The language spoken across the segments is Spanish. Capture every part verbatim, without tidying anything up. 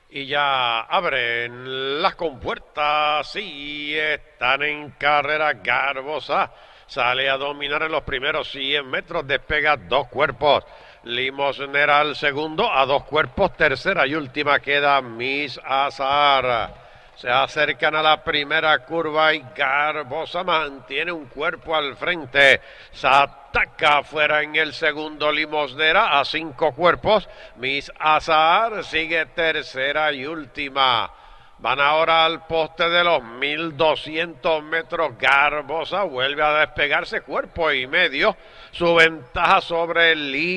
Y ya abren las compuertas y están en carrera. Garbosa sale a dominar en los primeros cien metros, despega dos cuerpos. Limosnera al segundo, a dos cuerpos. Tercera y última queda Miss Azahar. Se acercan a la primera curva y Garbosa mantiene un cuerpo al frente. Se ataca afuera en el segundo. Limosnera a cinco cuerpos. Miss Azahar sigue tercera y última. Van ahora al poste de los mil doscientos metros. Garbosa vuelve a despegarse cuerpo y medio. Su ventaja sobre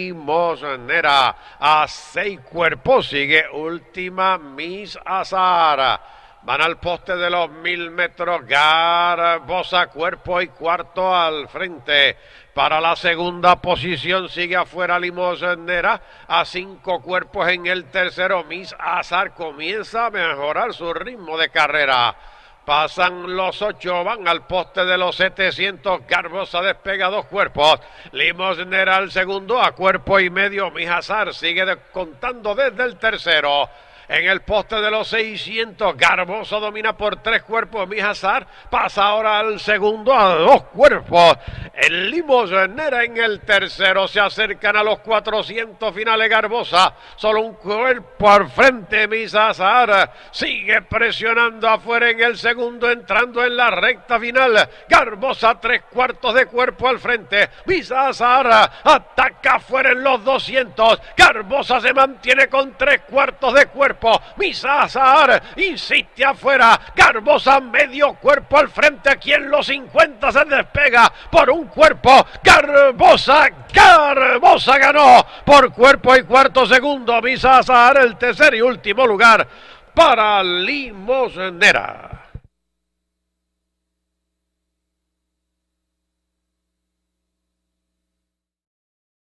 Limosnera a seis cuerpos. Sigue última Miss Azahar. Van al poste de los mil metros. Garbosa cuerpo y cuarto al frente. Para la segunda posición sigue afuera Limosnera a cinco cuerpos en el tercero. Miss Azahar comienza a mejorar su ritmo de carrera. Pasan los ocho, van al poste de los setecientos. Garbosa despega dos cuerpos. Limosnera al segundo a cuerpo y medio. Miss Azahar sigue contando desde el tercero. En el poste de los seiscientos, Garbosa domina por tres cuerpos. Miss Azahar pasa ahora al segundo a dos cuerpos. El Limosnera en el tercero. Se acercan a los cuatrocientos finales. Garbosa solo un cuerpo al frente. Miss Azahar sigue presionando afuera en el segundo, entrando en la recta final. Garbosa tres cuartos de cuerpo al frente. Miss Azahar ataca afuera en los doscientos. Garbosa se mantiene con tres cuartos de cuerpo. Miss Azahar insiste afuera. Garbosa medio cuerpo al frente. Aquí en los cincuenta se despega por un cuerpo. Garbosa, Garbosa ganó por cuerpo y cuarto segundo. Miss Azahar el tercer y último lugar para Limosnera.